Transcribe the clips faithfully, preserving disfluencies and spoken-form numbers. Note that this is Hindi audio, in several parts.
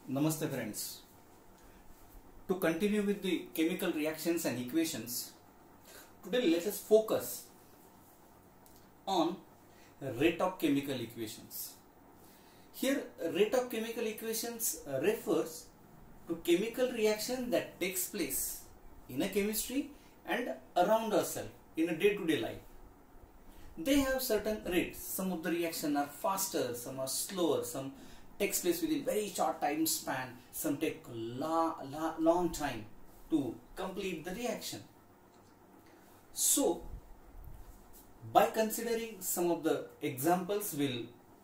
Namaste friends. To continue with the chemical reactions and equations, today let us focus on rate of chemical equations. Here rate of chemical equations refers to chemical reaction that takes place in a chemistry and around ourselves in a day-to-day life. They have certain rates. Some of the reaction are faster, some are slower, some takes place within very short time span, some take la, la, long time to complete the reaction. So by considering some of the examples, we'll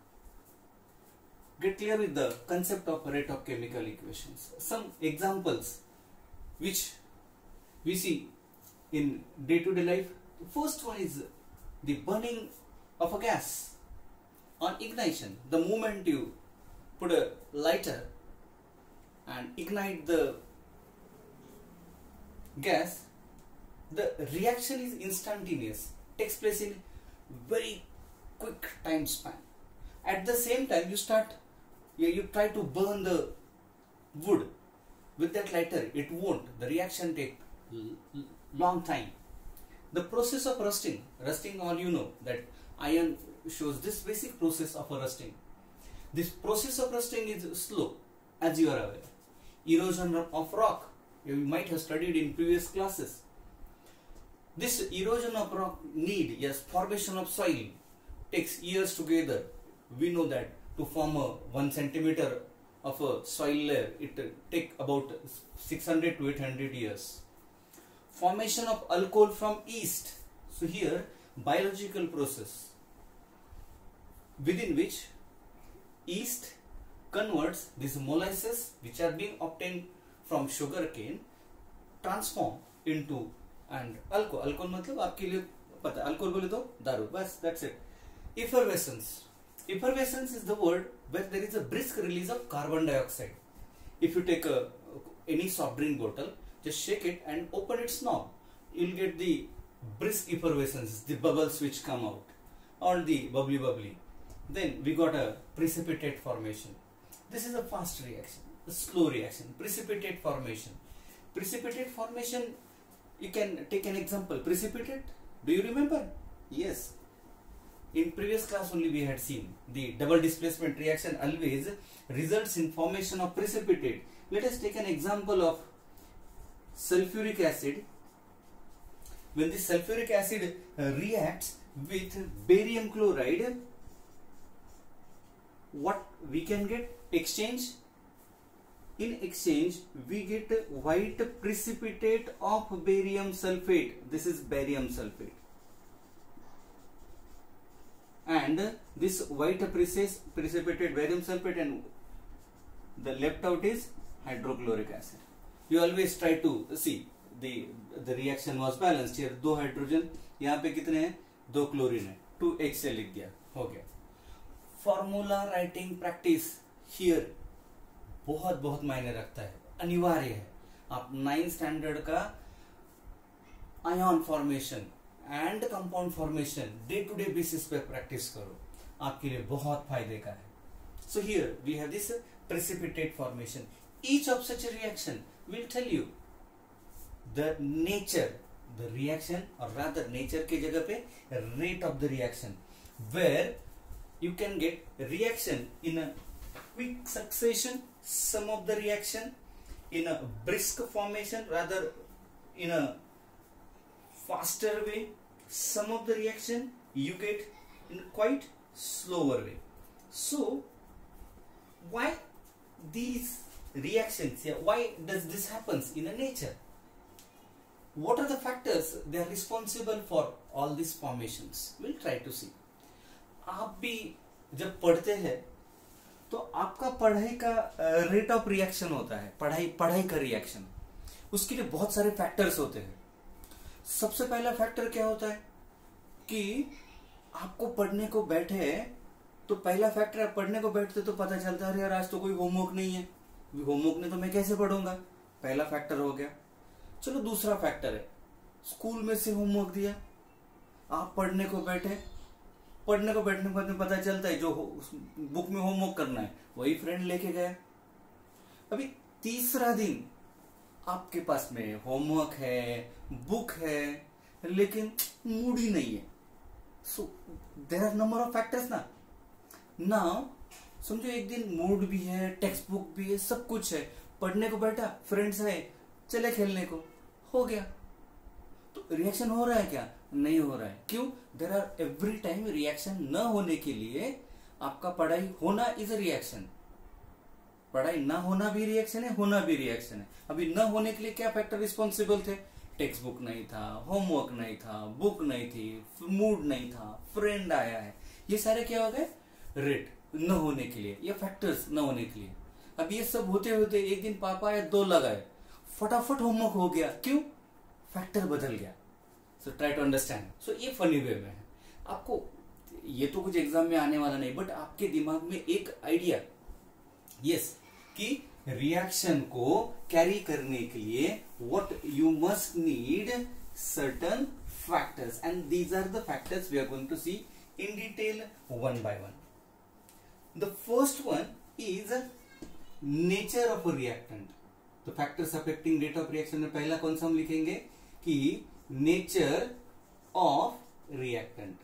get clear with the concept of rate of chemical equations. Some examples which we see in day-to-day life. The first one is the burning of a gas on ignition. The moment you put a lighter and ignite the gas, the reaction is instantaneous, takes place in very quick time span. At the same time, you start, you, you try to burn the wood with that lighter, it won't. The reaction take long time. The process of rusting, rusting all you know that iron shows this basic process of a rusting. This process of rusting is slow, as you are aware. Erosion of rock, you might have studied in previous classes. This erosion of rock need, yes, formation of soil takes years together. We know that to form a one centimeter of a soil layer, it uh, take about six hundred to eight hundred years. Formation of alcohol from yeast. So here, biological process within which yeast converts these molasses which are being obtained from sugar cane, transform into and alcohol. Alcohol मतलब आपके लिए पता है, alcohol बोले तो दारू, बस, that's it. Effervescence. Effervescence is the word where there is a brisk release of carbon dioxide. If you take a any soft drink bottle, just shake it and open its knob, you will get the brisk effervescence, the bubbles which come out, or the bubbly bubbly. Then we got a precipitate formation. This is a fast reaction, a slow reaction. Precipitate formation. Precipitate formation, you can take an example. Precipitate, do you remember? Yes. In previous class only we had seen the double displacement reaction always results in formation of precipitate. Let us take an example of sulfuric acid. When this sulfuric acid uh, reacts with barium chloride, what we can get? Exchange. In exchange, we get white precipitate of barium sulfate. This is barium sulfate. And this white precipitate barium sulfate, and the left out is hydrochloric acid. You always try to see the the reaction was balanced. Here दो hydrogen, यहाँ पे कितने हैं? दो chlorine है. टू H से लिख दिया, हो गया. Formula writing practice here बहुत बहुत मायने रखता है, अनिवार्य है. आप नाइन स्टैंडर्ड का ion formation and compound formation day to day basis पे प्रैक्टिस करो, आपके लिए बहुत फायदे का है. So here we have this precipitate formation. Each of such a reaction will tell you the nature, the reaction, or rather nature के जगह पे rate of the reaction, where you can get reaction in a quick succession, some of the reaction in a brisk formation, rather in a faster way, some of the reaction you get in quite slower way. So why these reactions, yeah, why does this happens in a nature? What are the factors they are responsible for all these formations? We'll try to see. आप भी जब पढ़ते हैं तो आपका पढ़ाई का रेट ऑफ रिएक्शन होता है, पढ़ाई पढ़ाई का रिएक्शन, उसके लिए बहुत सारे फैक्टर्स होते हैं. सबसे पहला फैक्टर क्या होता है कि आपको पढ़ने को बैठे तो पहला फैक्टर, आप पढ़ने को बैठते तो पता चलता है यार आज तो कोई होमवर्क नहीं है, होमवर्क नहीं तो मैं कैसे पढ़ूंगा. पहला फैक्टर हो गया. चलो दूसरा फैक्टर है, स्कूल में से होमवर्क दिया, आप पढ़ने को बैठे, पढ़ने को बैठने के बाद में पता चलता है जो बुक में होमवर्क करना है वही फ्रेंड लेके गया. अभी तीसरा दिन आपके पास में होमवर्क है, बुक है, लेकिन मूड ही नहीं है. So there are number of factors ना. नाउ समझो एक दिन मूड भी है, टेक्स्ट बुक भी है, सब कुछ है, पढ़ने को बैठा, फ्रेंड्स है, चले खेलने को, हो गया. तो रिएक्शन हो रहा है क्या? नहीं हो रहा है. क्यों? There are every time reaction न होने के लिए आपका पढ़ाई होना इज अ रिएक्शन. पढ़ाई ना होना भी रिएक्शन है, होना भी रिएक्शन है. अभी न होने के लिए क्या फैक्टर रिस्पॉन्सिबल थे? टेक्स्ट बुक नहीं था, होमवर्क नहीं था, बुक नहीं थी, मूड नहीं था, फ्रेंड आया है. ये सारे क्या हो गए? रेट न होने के लिए, या फैक्टर्स न होने के लिए. अब ये सब होते होते एक दिन पापा आए, दो लगाए, फटाफट होमवर्क हो गया. क्यों? फैक्टर बदल गया. So try to understand. So ये फनी वे में है. आपको ये तो कुछ एग्जाम में आने वाला नहीं, बट आपके दिमाग में एक आइडिया, यस, कि रिएक्शन को कैरी करने के लिए what you must need certain factors, and these are the factors we are going to see in detail one by one. The first one is nature of a reactant. तो factors affecting rate of reaction में पहला कौन सा हम लिखेंगे कि nature of reactant.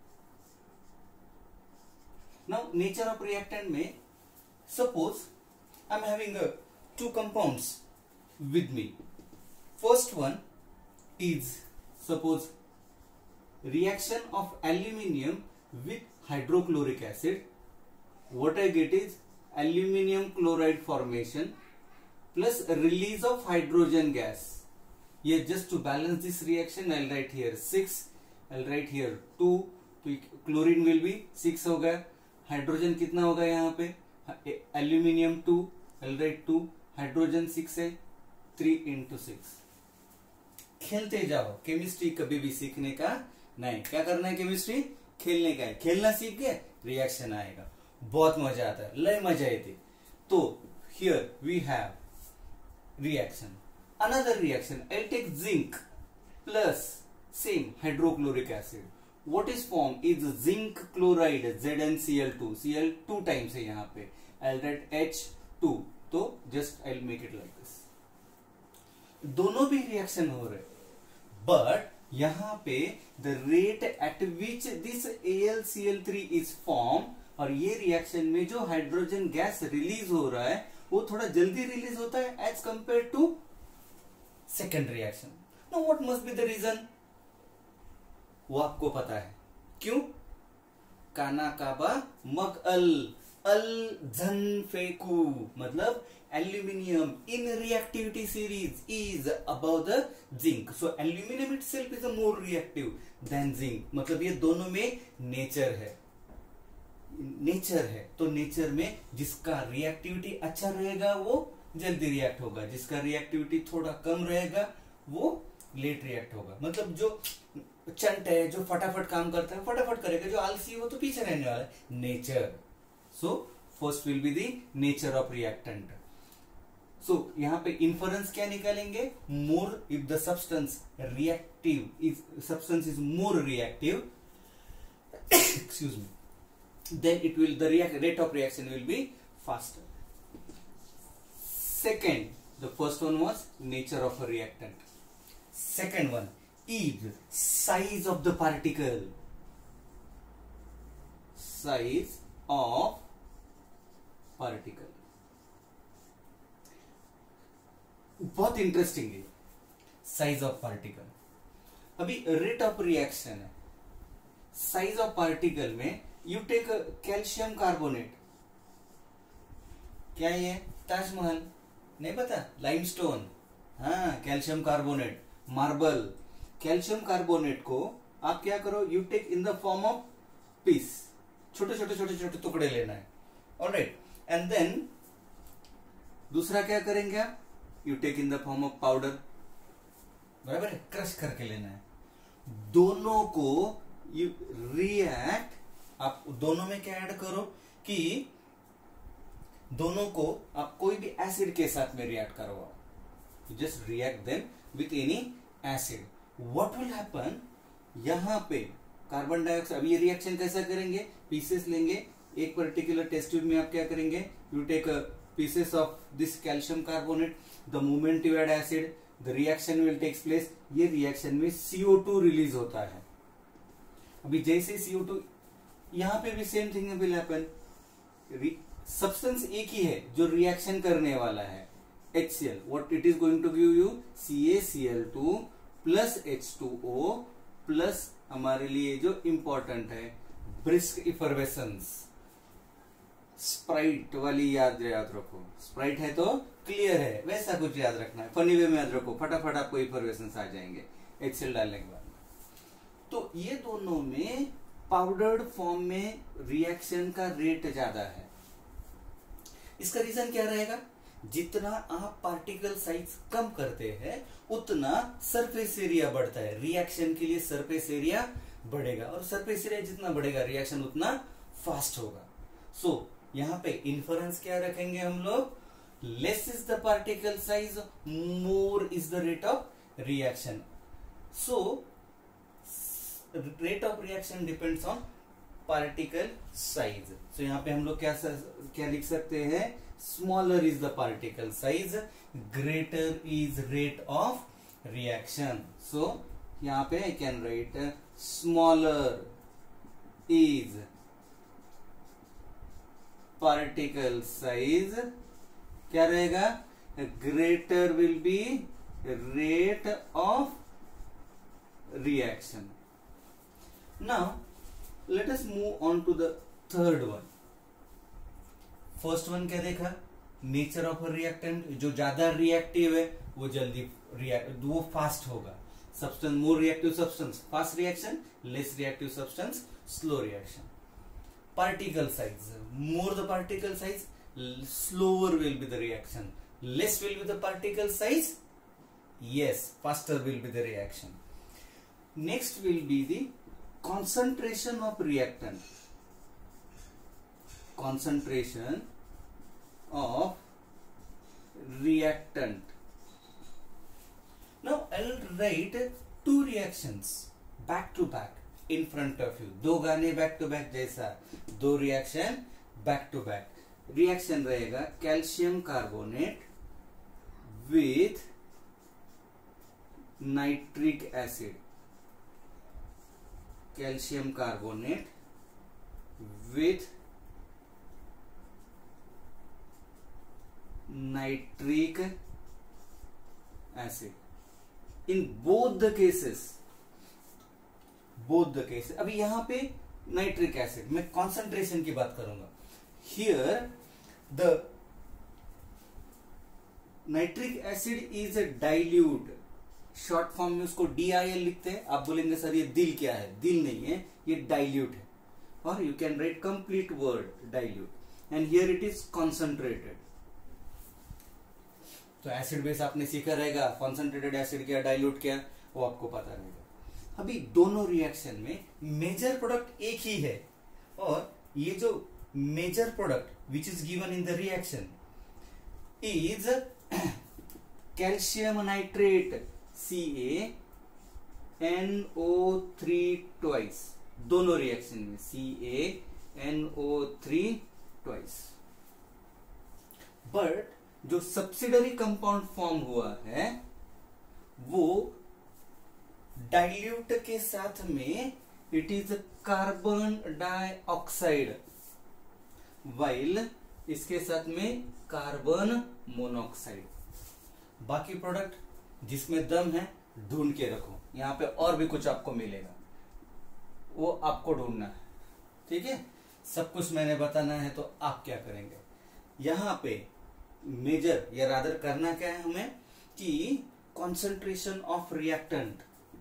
Now nature of reactant में suppose I'm having uh, two compounds with me. First one is suppose reaction of aluminium with hydrochloric acid. What I get is aluminium chloride formation plus release of hydrogen gas. Yeah, just to balance this reaction I'll write here six, I'll write here two, तो chlorine will be six होगा. हाइड्रोजन कितना होगा यहाँ पे? Aluminium two, right two, hydrogen six है, थ्री इंटू सिक्स. खेलते जाओ. केमिस्ट्री कभी भी सीखने का नहीं. क्या करना है? केमिस्ट्री खेलने का है. खेलना सीख गए, रिएक्शन आएगा, बहुत मजा आता है, लय मजा आती. तो here we have reaction, another reaction. I take zinc plus same hydrochloric acid. What is formed is zinc chloride Z n C l two. C l two times है यहाँ पे. I'll write H two. तो just I'll make it like this. दोनों भी रिएक्शन हो रहे, but यहाँ पे the rate at which this A l C l three is formed, और ये रिएक्शन में जो हाइड्रोजन गैस रिलीज हो रहा है वो थोड़ा जल्दी रिलीज होता है as compare to second reaction. Now what must be the reason? वो आपको पता है. क्यों? काना काबा मग अल अल झन फेकू, मतलब aluminium in reactivity series is about the zinc. So aluminium itself is a more reactive than zinc. मतलब ये दोनों में नेचर है, नेचर है. तो नेचर में जिसका रिएक्टिविटी अच्छा रहेगा वो जल्दी रिएक्ट होगा, जिसका रिएक्टिविटी थोड़ा कम रहेगा वो लेट रिएक्ट होगा. मतलब जो चंट है, जो फटाफट काम करता है, फटाफट करेगा. जो आलसी हो तो पीछे रहने वाला है. Nature. So first will be the nature of reactant. So यहां पे इन्फरेंस क्या निकालेंगे? More if the substance reactive is substance is more reactive, excuse me, then it will the react rate of reaction will be faster. Second, the first one was nature of a reactant. Second one is size of the particle. Size of particle. बहुत इंटरेस्टिंग है साइज ऑफ पार्टिकल. अभी रेट ऑफ रिएक्शन है. साइज ऑफ पार्टिकल में यू टेक कैल्शियम कार्बोनेट. क्या ये? ताजमहल नहीं पता? लाइमस्टोन, हाँ, calcium carbonate, marble. Calcium carbonate को आप क्या करो? You take in the form of piece, छोटे छोटे छोटे छोटे टुकड़े लेना है. ऑलराइट. एंड देन दूसरा क्या करेंगे आप? You take in the form of powder. बराबर है? क्रश करके लेना है. दोनों को यू रिएक्ट. आप दोनों में क्या ऐड करो कि दोनों को आप कोई भी एसिड के साथ में रिएक्ट करवाओ. Just react them with any acid. What will happen? यहां पे कार्बन डाइऑक्साइड. अब ये रिएक्शन कैसा करेंगे? पीसेस लेंगे. एक पर्टिकुलर टेस्ट ट्यूब में आप क्या करेंगे? You take pieces of this calcium carbonate. The moment you add acid, the reaction will takes place. ये reaction में C O टू रिलीज होता है. अभी जैसे C O टू, यहाँ पे भी same thing will happen. Substance एक ही है जो रिएक्शन करने वाला है, HCl. What it is going to give you? C A C L two plus H two O plus हमारे लिए जो इंपॉर्टेंट है ब्रिस्क इफर्वेसेंस. स्प्राइट वाली याद याद रखो. स्प्राइट है तो क्लियर है, वैसा कुछ याद रखना है. फनी वे में याद रखो, फटाफट आपको इफर्वेसेंस आ जाएंगे HCl डालने के बाद. तो ये दोनों में पाउडर्ड फॉर्म में रिएक्शन का रेट ज्यादा है. इसका रीजन क्या रहेगा? जितना आप पार्टिकल साइज कम करते हैं उतना सरफेस एरिया बढ़ता है. रिएक्शन के लिए सरफेस एरिया बढ़ेगा और सरफेस एरिया जितना बढ़ेगा रिएक्शन उतना फास्ट होगा. सो so, यहाँ पे इन्फरेंस क्या रखेंगे हम लोग? Less is the particle size, more is the rate of reaction. So rate of reaction depends on particle size. So यहाँ पे हम लोग क्या क्या लिख सकते हैं? Smaller is the particle size, greater is rate of reaction. So यहाँ पे I can write smaller is particle size. क्या रहेगा? Greater will be rate of reaction. Now let us move on to the third one. First one क्या देखा? Nature of reactant. जो ज्यादा रिएक्टिव है वो जल्दी रिएक्ट, वो फास्ट होगा. Substance, more reactive substance fast reaction, less reactive substance slow reaction. Particle size, more the particle size slower will be the reaction, less will be the particle size, yes, faster will be the reaction. Next will be the concentration of reactant. Concentration of reactant. Now I'll write two reactions back to back in front of you. दो गाने back to back जैसा, दो reaction back to back. Reaction रहेगा calcium carbonate with nitric acid. Calcium carbonate with nitric acid. In both the cases, both the cases. अभी यहां पे नाइट्रिक एसिड, मैं कॉन्सेंट्रेशन की बात करूंगा. Here the nitric acid is a dilute. Short form में उसको डी आई एल लिखते हैं. आप बोलेंगे सर ये दिल क्या है? दिल नहीं है, ये डाइल्यूट है. और you can write complete word dilute. And here it is concentrated. तो एसिड बेस आपने सीखा रहेगा, कॉन्सेंट्रेटेड एसिड क्या, डाइल्यूट क्या, वो आपको पता रहेगा. अभी दोनों रिएक्शन में मेजर प्रोडक्ट एक ही है, और ये जो major product which is given in the reaction is calcium nitrate C A N O three twice. दोनों रिएक्शन में C A N O three twice. But जो सब्सिडरी कंपाउंड फॉर्म हुआ है वो डाइल्यूट के साथ में it is carbon dioxide, while इसके साथ में कार्बन मोनोऑक्साइड. बाकी प्रोडक्ट जिसमें दम है ढूंढ के रखो, यहां पे और भी कुछ आपको मिलेगा, वो आपको ढूंढना है. ठीक है, सब कुछ मैंने बताना है तो आप क्या करेंगे. यहां पे मेजर या रादर करना क्या है हमें कि concentration of reactant.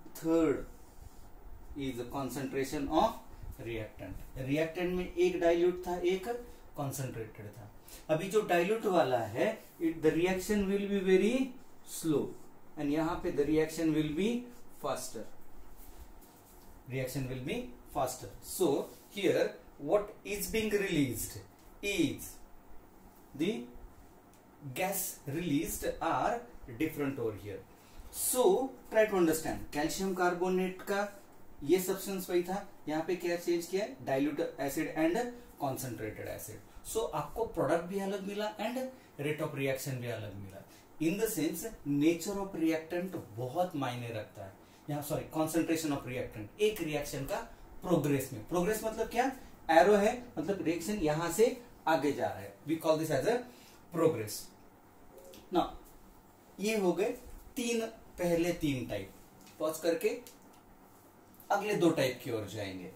Third is concentration of reactant. Reactant में एक डाइल्यूट था, एक कॉन्सेंट्रेटेड था. अभी जो डाइल्यूट वाला है it the reaction will be very slow and यहां पे the reaction will be faster. Reaction will be faster. So here what is being released is the gas released are different over here. So try to understand. Calcium carbonate का ये सब्सटेंस वही था, यहाँ पे क्या चेंज किया है? Dilute acid and concentrated acid. So आपको प्रोडक्ट भी अलग मिला एंड रेट ऑफ रिएक्शन भी अलग मिला. In the sense nature of reactant बहुत मायने रखता है यहाँ. सॉरी, कॉन्सेंट्रेशन ऑफ रिएक्टेंट एक रिएक्शन का प्रोग्रेस में. प्रोग्रेस मतलब क्या? एरो है मतलब रिएक्शन यहां से आगे जा रहा है. We call this as a progress. ना ये हो गए तीन, पहले तीन टाइप. पॉज करके अगले दो टाइप की ओर जाएंगे.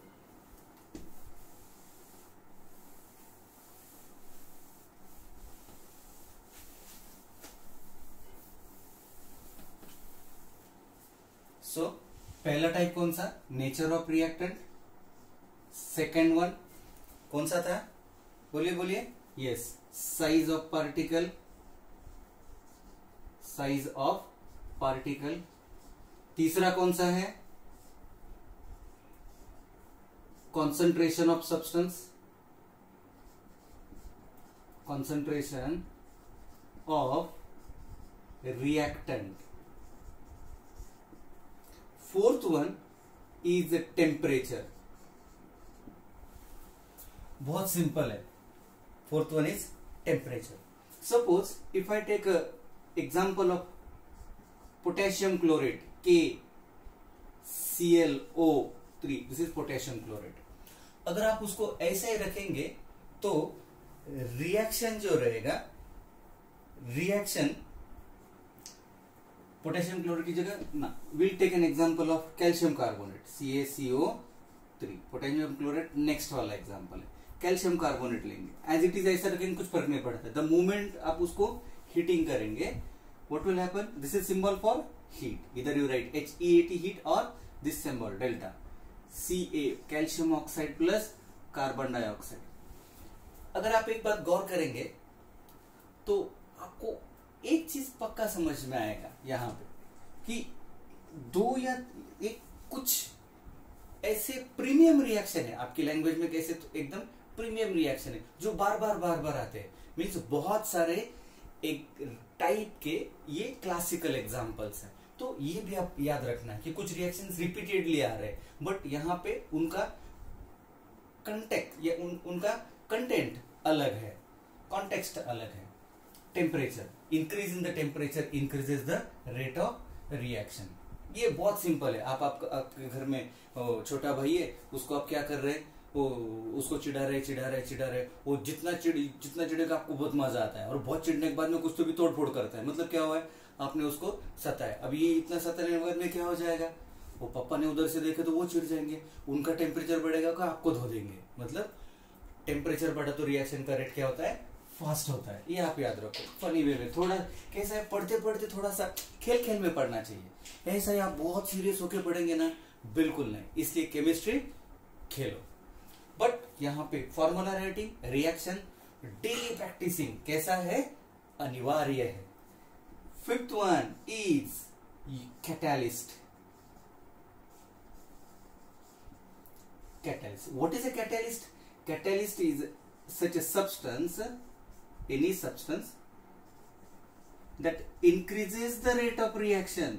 सो so, पहला टाइप कौन सा? Nature of reactant. Second one कौन सा था? बोलिए बोलिए. Yes, size of particle. Size of particle. तीसरा कौन सा है? Concentration of substance. Concentration of reactant. Fourth one is temperature. बहुत सिंपल है. Fourth one is temperature. Suppose if I take example of potassium chlorate K C L O three. This is potassium chlorate. अगर आप उसको ऐसे ही रखेंगे तो रिएक्शन जो रहेगा, रिएक्शन पोटेशियम क्लोराइड की जगह ना, will take an example of calcium carbonate C A C O three. Potassium chloride next वाला एग्जांपल है. कैल्शियम कार्बोनेट लेंगे एज इट इज, ऐसा रखेंगे कुछ फर्क नहीं पड़ता. द मोमेंट आप उसको हीटिंग करेंगे, what will happen? This is symbol for heat. इधर you write H E A T heat और this symbol delta. C A calcium oxide plus carbon dioxide. अगर आप एक बात गौर करेंगे तो आपको एक चीज पक्का समझ में आएगा यहाँ पे कि दो या एक कुछ ऐसे प्रीमियम रिएक्शन है, आपकी लैंग्वेज में कैसे, तो एकदम प्रीमियम रिएक्शन है जो बार बार बार बार आते हैं. मीन्स बहुत सारे एक टाइप के ये क्लासिकल एग्जांपल्स हैं. तो ये भी आप याद रखना है कि कुछ रिएक्शंस रिपीटेडली आ रहे हैं, बट यहाँ पे उनका कंटेक्ट या उन, उनका कंटेंट अलग है, कॉन्टेक्स्ट अलग है. Temperature, increase in the temperature increases the rate of reaction. ये बहुत सिंपल है. आप, आप आपके घर में छोटा भाई है, उसको आप क्या कर रहे हैं, वो उसको चिढ़ा रहे चिढ़ा रहे चिढ़ा रहे वो जितना चिड़ जितना चिढ़ेगा आपको बहुत मजा आता है, और बहुत चिढ़ने के बाद में कुछ तो भी तोड़ फोड़ करता है. मतलब क्या हुआ है, आपने उसको सताया. अब ये इतना सताने के बाद में क्या हो जाएगा, वो पापा ने उधर से देखे तो वो चिढ़ जाएंगे, उनका टेम्परेचर बढ़ेगा तो आपको धो देंगे. मतलब टेम्परेचर बढ़ा तो रिएक्शन का रेट क्या होता है, फास्ट होता है. ये आप याद रखो. फनी वे में थोड़ा कैसा है, पढ़ते पढ़ते थोड़ा सा खेल खेल में पढ़ना चाहिए. ऐसा ही आप बहुत सीरियस होके पढ़ेंगे ना, बिल्कुल नहीं. इसलिए केमिस्ट्री खेलो. बट यहाँ पे formula writing, reaction, daily practicing कैसा है, अनिवार्य है. Fifth one is catalyst. Catalyst, what is a catalyst? Catalyst is such a substance, any substance that increases the rate of reaction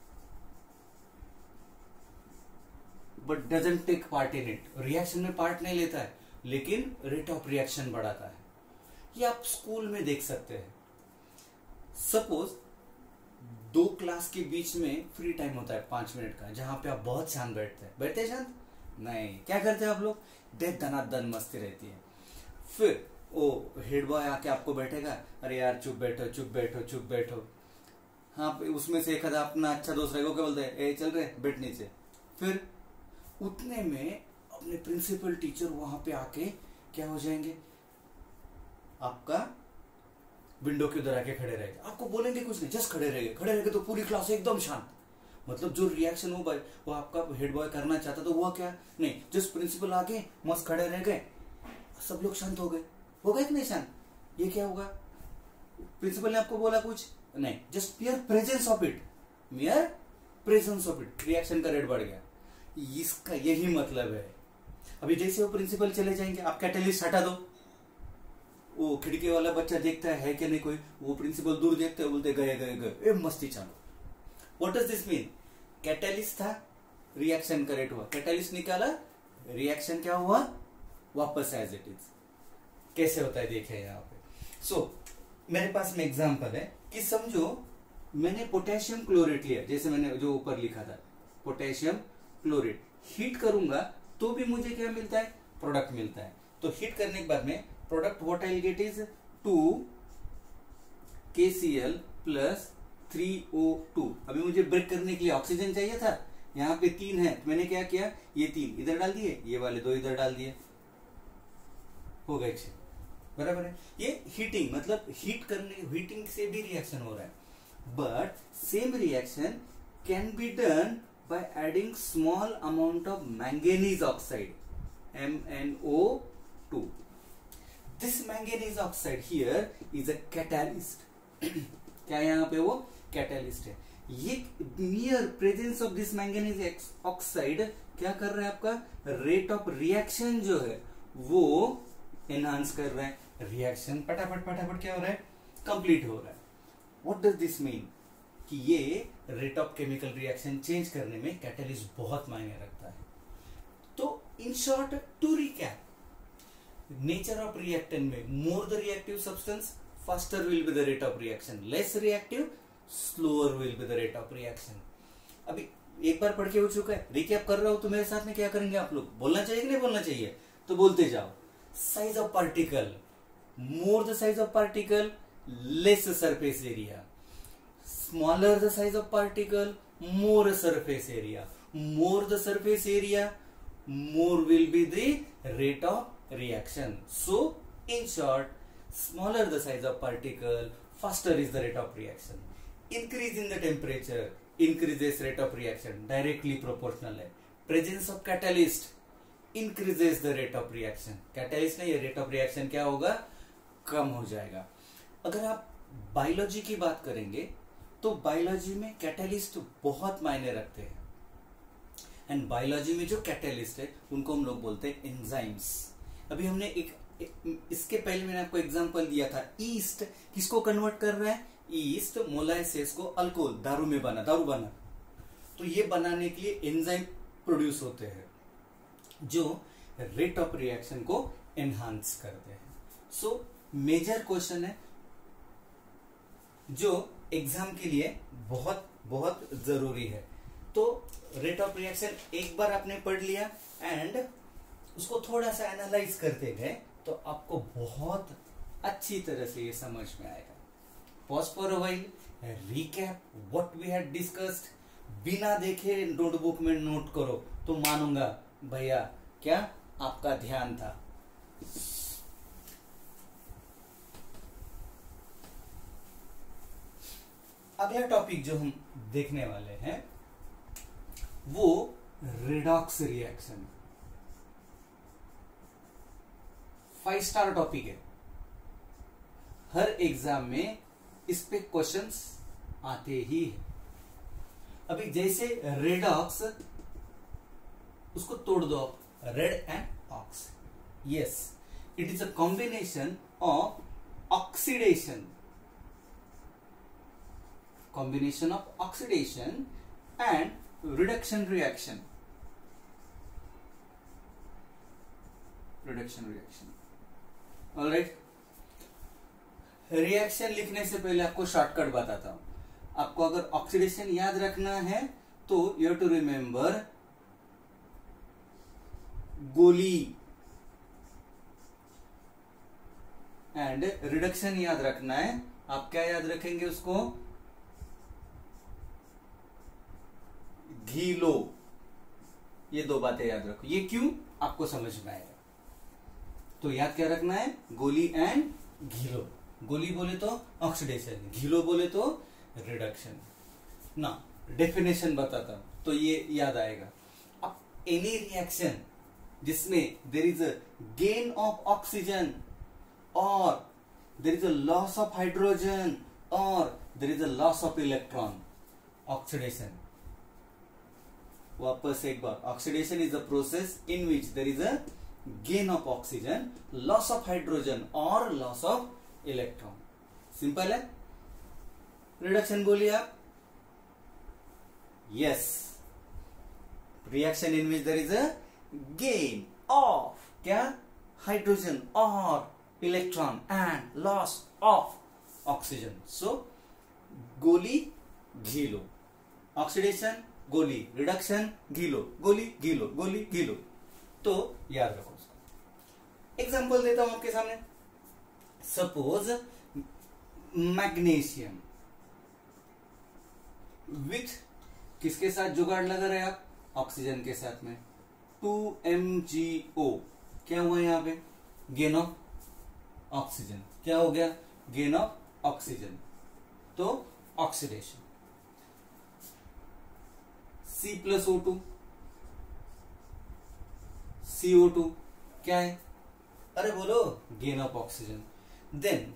but doesn't take part in it. Reaction में part नहीं लेता है लेकिन rate of reaction बढ़ाता है. ये आप स्कूल में देख सकते हैं. Suppose दो क्लास के बीच में फ्री टाइम होता है पांच मिनट का, जहां पे आप बहुत शांत बैठते हैं. बैठते शांत नहीं, क्या करते हैं आप लोग, देख धनाधन मस्ती रहती है. फिर वो हेड बॉय आके आपको बैठेगा, अरे यार चुप बैठो चुप बैठो चुप बैठो. हाँ, उसमें से एक आधा अपना अच्छा दोस्त रहेगा, क्या बोलते हैं, ए चल रहे बैठ नीचे. फिर उतने में अपने प्रिंसिपल टीचर वहां पे आके क्या हो जाएंगे, आपका विंडो के उधर आके खड़े रहेंगे. आपको बोलेंगे कुछ नहीं, जस्ट खड़े रहेंगे. खड़े रहेंगे तो पूरी क्लास एकदम शांत. मतलब जो रिएक्शन वो वो आपका हेड बॉय करना चाहता तो वो क्या नहीं, जस्ट प्रिंसिपल आके मस्त खड़े रह गए, सब लोग शांत हो गए. हो गए कि नहीं शांत? ये क्या होगा, प्रिंसिपल ने आपको बोला कुछ नहीं, just mere presence of it, mere presence of it, reaction का रेट बढ़ गया. इसका यही मतलब है. अभी जैसे वो प्रिंसिपल चले जाएंगे, आप कैटलिस्ट हटा दो, वो खिड़की वाला बच्चा देखता है, है क्या नहीं कोई, वो प्रिंसिपल दूर देखते हैं, बोलते गए गए गए, मस्ती चालू. What does this mean? Catalyst था, रिएक्शन का रेट हुआ, कैटलिस्ट निकाला, रिएक्शन क्या हुआ, वापस एज इट इज. कैसे होता है देखिए यहाँ पे। सो so, मेरे पास में एग्जांपल है कि समझो मैंने पोटेशियम क्लोरेट लिया, जैसे मैंने जो ऊपर लिखा था पोटेशियम क्लोरेट, हीट करूंगा तो भी मुझे क्या मिलता है, प्रोडक्ट मिलता है। तो हीट करने के बाद में product what I get is two K C L plus three O two. अभी मुझे ब्रेक करने के लिए ऑक्सीजन चाहिए था, यहाँ पे तीन है तो मैंने क्या किया, ये तीन इधर डाल दिए, ये वाले दो इधर डाल दिए, हो गए छह, बराबर है। ये हीटिंग मतलब हीट करने, हीटिंग से भी रिएक्शन हो रहा है, but same reaction can be done by adding small amount of manganese oxide M n O two. This manganese oxide here is a catalyst. क्या यहाँ पे वो catalyst है। ये mere presence of this manganese oxide क्या कर रहा है, आपका rate of reaction जो है वो enhance कर रहा है, reaction फटाफट फटाफट क्या हो रहा है, complete हो रहा है। What does this mean? कि ये rate of chemical reaction change करने में कैटलिस्ट बहुत मायने रखता है। तो in short to recap, nature of reactant में more the reactive substance faster will be the rate of reaction, less reactive slower will be the rate of reaction. अभी एक बार पढ़ के हो चुका है, रिकैप कर रहा हूं तो मेरे साथ में क्या करेंगे आप लोग, बोलना चाहिए कि नहीं बोलना चाहिए, तो बोलते जाओ। Size of particle, more the size of particle less surface area, smaller the size of particle, more surface area, more the surface area, more will be the rate of reaction. So in short, smaller the size of particle, faster is the rate of reaction. Increase in the temperature increases rate of reaction, directly proportional है। Presence of catalyst increases the rate of reaction, catalyst नहीं, rate of reaction क्या होगा, कम हो जाएगा। अगर आप बायोलॉजी की बात करेंगे तो बायोलॉजी में कैटलिस्ट बहुत मायने रखते हैं, एंड बायोलॉजी में जो कैटलिस्ट है उनको हम लोग बोलते हैं एंजाइम्स। अभी हमने एक, एक इसके पहले मैंने आपको एग्जांपल दिया था, ईस्ट किसको कन्वर्ट कर रहा है, ईस्ट मोलाइसेस को अल्कोहल, दारू में बना, दारू बना, तो ये बनाने के लिए एंजाइम प्रोड्यूस होते हैं जो रेट ऑफ रिएक्शन को एनहांस करते हैं। सो मेजर क्वेश्चन है जो एग्जाम के लिए बहुत बहुत जरूरी है। तो रेट ऑफ रिएक्शन एक बार आपने पढ़ लिया एंड उसको थोड़ा सा एनालाइज करते गए तो आपको बहुत अच्छी तरह से ये समझ में आएगा। Pause for a while, recap what we had discussed, बिना देखे नोटबुक में नोट करो तो मानूंगा भैया क्या आपका ध्यान था। अगला टॉपिक जो हम देखने वाले हैं वो redox reaction, five star topic है, हर एग्जाम में इस पे क्वेश्चंस आते ही है। अभी जैसे रेडॉक्स, उसको तोड़ दो आप, red and ox, yes it is a combination of oxidation, combination of oxidation and reduction reaction, reduction reaction, all right। Reaction लिखने से पहले आपको शॉर्टकट बताता हूं। आपको अगर ऑक्सीडेशन याद रखना है तो यू हैव टू रिमेंबर गोली, एंड रिडक्शन याद रखना है, आप क्या याद रखेंगे उसको, घीलो। ये दो बातें याद रखो, ये क्यों आपको समझ में आएगा। तो याद क्या रखना है, गोली एंड घीलो। गोली बोले तो ऑक्सीडेशन, घीलो बोले तो रिडक्शन ना। डेफिनेशन बताता हूं तो ये याद आएगा। अब एनी रिएक्शन जिसमें there is a gain of oxygen और there is a loss of hydrogen और there is a loss of electron, oxidation. वापस एक बार, oxidation is a process in which there is a gain of oxygen, loss of hydrogen और लॉस ऑफ इलेक्ट्रॉन। सिंपल है। रिडक्शन बोलिए आप, yes reaction in which there is a gain of क्या, हाइड्रोजन और electron and loss of oxygen. So गोली घी लो, ऑक्सीडेशन गोली, रिडक्शन घी लो, गोली घी लो, गोली घी लो. तो याद रखो उसको. एग्जाम्पल देता हूं आपके सामने. सपोज मैग्नीशियम विथ किसके साथ जुगाड़ लगा रहे आप? ऑक्सीजन के साथ में. Two M G O. क्या हुआ यहां पे? Gain of oxygen. क्या हो गया? Gain of oxygen. तो oxidation. C plus O two, CO two क्या है? अरे बोलो, gain of oxygen. Then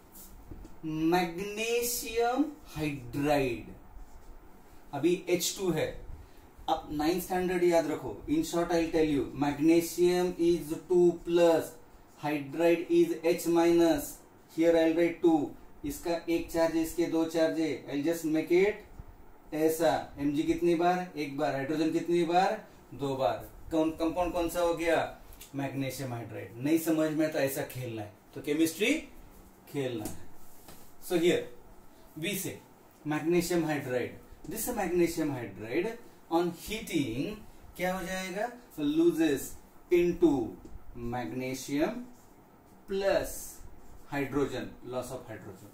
magnesium hydride. अभी एच टू है. अब नाइन्थ स्टैंडर्ड याद रखो. In short I tell you, magnesium is two plus, hydride is H minus. Here I write two. इसका एक चार्ज है, इसके दो चार्ज है. आई जस्ट मेक इट ऐसा. एमजी कितनी बार? एक बार. हाइड्रोजन कितनी बार? दो बार. कौन कंपाउंड कौन सा हो गया? Magnesium hydride. नहीं समझ में तो ऐसा खेलना है, तो केमिस्ट्री खेलना है. So here we say magnesium hydride. This magnesium hydride on heating क्या हो जाएगा? Loses into magnesium plus hydrogen, loss of hydrogen.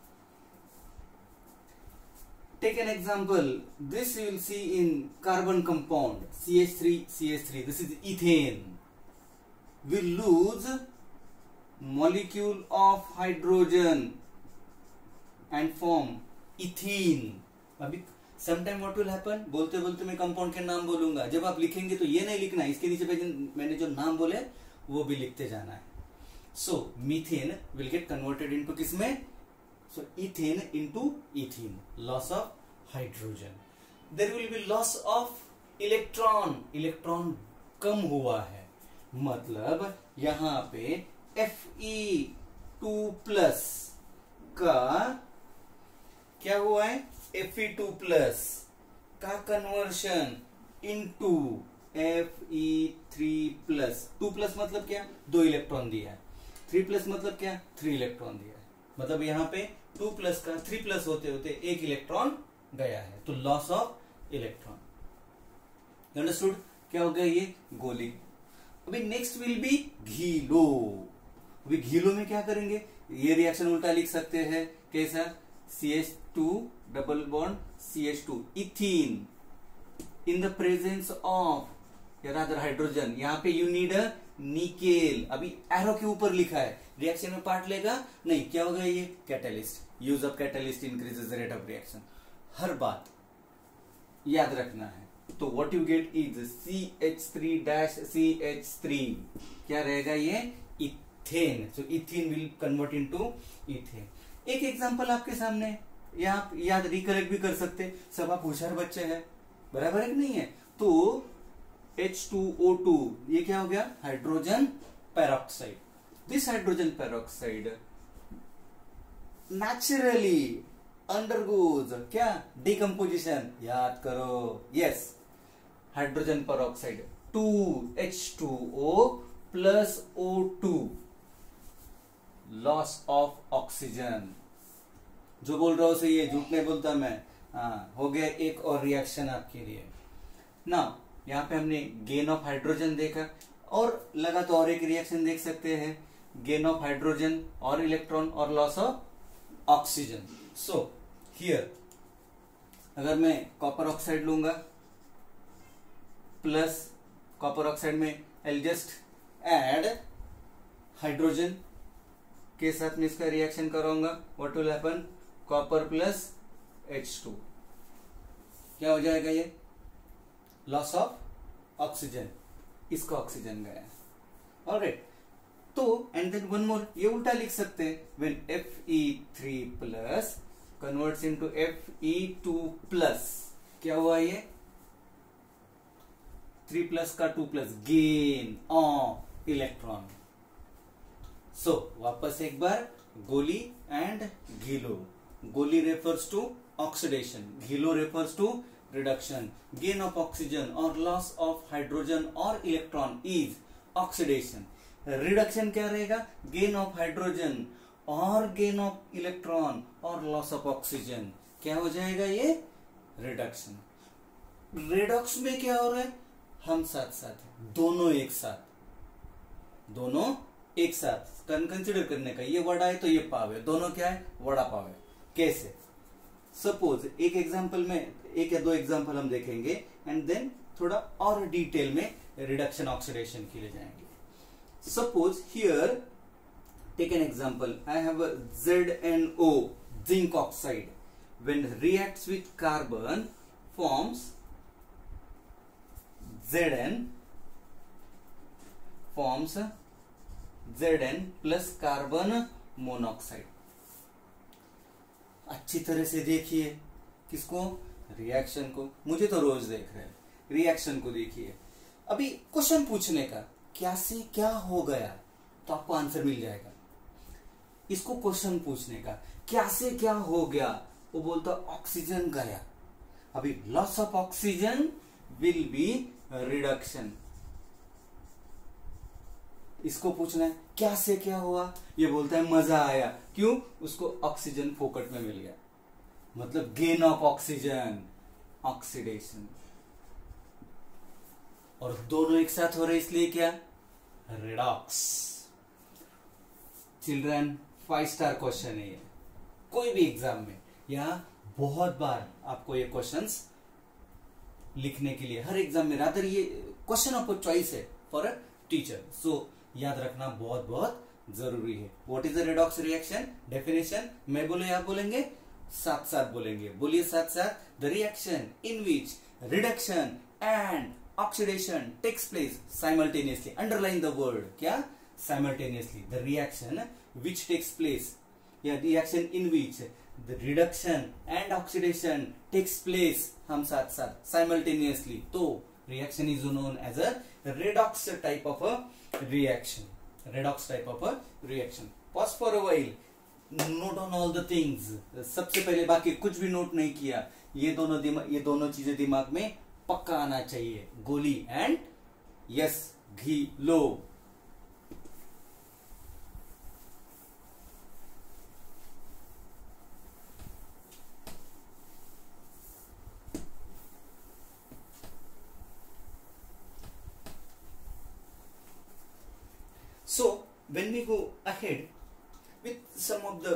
Take an example. This you will see in carbon compound C H three C H three. This is ethane. We lose molecule of hydrogen and form ethene. अभी sometime what will happen? बोलते बोलते मैं कंपाउंड के नाम बोलूंगा. जब आप लिखेंगे तो ये नहीं लिखना, इसके नीचे पे मैंने जो नाम बोले वो भी लिखते जाना है. So methane will get converted into किसमें? So ethane into ethene. Loss of hydrogen. There will be loss of electron. Electron कम हुआ है. मतलब यहां पे F E टू प्लस का क्या हुआ है? F E टू प्लस का conversion into F E three plus. Two plus मतलब क्या? दो इलेक्ट्रॉन दिया है. थ्री प्लस मतलब क्या? थ्री इलेक्ट्रॉन दिया है. मतलब यहां पे टू प्लस का थ्री प्लस होते होते एक इलेक्ट्रॉन गया है. तो लॉस ऑफ इलेक्ट्रॉन. अंडरस्टूड? क्या हो गया? ये गोली. अभी नेक्स्ट विल बी घीलो. अभी घीलो में क्या करेंगे? ये रिएक्शन उल्टा लिख सकते हैं. कैसा? C H two double bond C H two ethene in the presence of rather hydrogen. यहां पे यू नीड अ निकेल. अभी एरो के ऊपर लिखा है. रिएक्शन में पार्ट लेगा नहीं. क्या होगा? ये catalyst. Use of catalyst increases the rate of reaction. हर बात याद रखना है. तो what you get is C H three dash C H three. क्या रहेगा? ये ethane. So ethane will convert into ethane. एक एग्जांपल आपके सामने. यहाँ याद रिकलेक्ट भी कर सकते. सब आप होशियार बच्चे हैं. बराबर है कि नहीं है? तो एच टू ओ टू ये क्या हो गया? Hydrogen peroxide. This hydrogen peroxide naturally undergoes क्या? डिकम्पोजिशन. याद करो. Yes, hydrogen peroxide two H two O plus O two. Loss of oxygen. जो बोल रहा हूं सही है, झूठ नहीं बोलता मैं. हाँ, हो गया एक और रिएक्शन आपके लिए. ना यहाँ पे हमने गेन ऑफ हाइड्रोजन देखा, और लगा तो और एक रिएक्शन देख सकते हैं. गेन ऑफ हाइड्रोजन और इलेक्ट्रॉन और loss of oxygen. So here अगर मैं कॉपर ऑक्साइड लूंगा प्लस कॉपर ऑक्साइड में आई जस्ट ऐड हाइड्रोजन के साथ में इसका रिएक्शन कराऊंगा. What will happen? Copper plus H two. क्या हो जाएगा? ये लॉस ऑफ ऑक्सीजन. इसका ऑक्सीजन गया. ऑलराइट. तो एंड देन वन मोर. ये उल्टा लिख सकते हैं. When F E three plus converts into F E two plus. क्या हुआ? ये थ्री प्लस का two plus. Gain of electron. So वापस एक बार. गोली एंड घीलो. गोली रेफर्स टू ऑक्सीडेशन. घीलो refers to reduction. Gain of oxygen or loss of hydrogen or electron is oxidation. Reduction क्या रहेगा? गेन ऑफ हाइड्रोजन और गेन ऑफ इलेक्ट्रॉन और लॉस ऑफ ऑक्सीजन। क्या हो जाएगा ये? रिडक्शन। रेडॉक्स में क्या हो रहा है? हम साथ साथ है, दोनों एक साथ, दोनों एक साथ कंसिडर करने का। ये वड़ा है तो ये पाव है, दोनों क्या है? वड़ा पाव है। कैसे? सपोज एक एग्जांपल में, एक या दो एग्जांपल हम देखेंगे एंड देन थोड़ा और डिटेल में रिडक्शन ऑक्सीडेशन के लिए जाएंगे। Suppose here take an example, I have a Z N O, zinc oxide, when reacts with carbon forms Zn forms Zn plus carbon monoxide. अच्छी तरह से देखिए किसको? रिएक्शन को। मुझे तो रोज देख रहे हैं, रिएक्शन को देखिए। अभी क्वेश्चन पूछने का क्या से क्या हो गया तो आपको आंसर मिल जाएगा। इसको क्वेश्चन पूछने का क्या से क्या हो गया, वो बोलता ऑक्सीजन गया। अभी loss of oxygen will be reduction. इसको पूछना है क्या से क्या हुआ, ये बोलता है मजा आया। क्यों? उसको ऑक्सीजन फोकट में मिल गया, मतलब गेन ऑफ ऑक्सीजन, ऑक्सीडेशन। और दोनों एक साथ हो रहे इसलिए क्या? Redox. Children five star question है ये, कोई भी एग्जाम में या बहुत बार आपको ये क्वेश्चंस लिखने के लिए, हर एग्जाम में रादर ये क्वेश्चन ऑफ चॉइस है फॉर अ टीचर। सो याद रखना बहुत बहुत जरूरी है। What is the redox reaction? Definition मैं बोले आप बोलेंगे, साथ साथ बोलेंगे। बोलिए साथ साथ। The reaction in which reduction and oxidation takes place simultaneously. Underline the word क्या? Simultaneously. The reaction which takes place या reaction in which the reduction and oxidation takes place, हम साथ साथ simultaneously, तो reaction is known as a redox type of a reaction. Redox type of a reaction. Pause for a while. Note on all the things. सबसे पहले बाकी कुछ भी नोट नहीं किया, ये दोनों दिमाग ये दोनों चीजें दिमाग में पक्का आना चाहिए। गोली एंड यस घी लो। So when we go ahead with some of the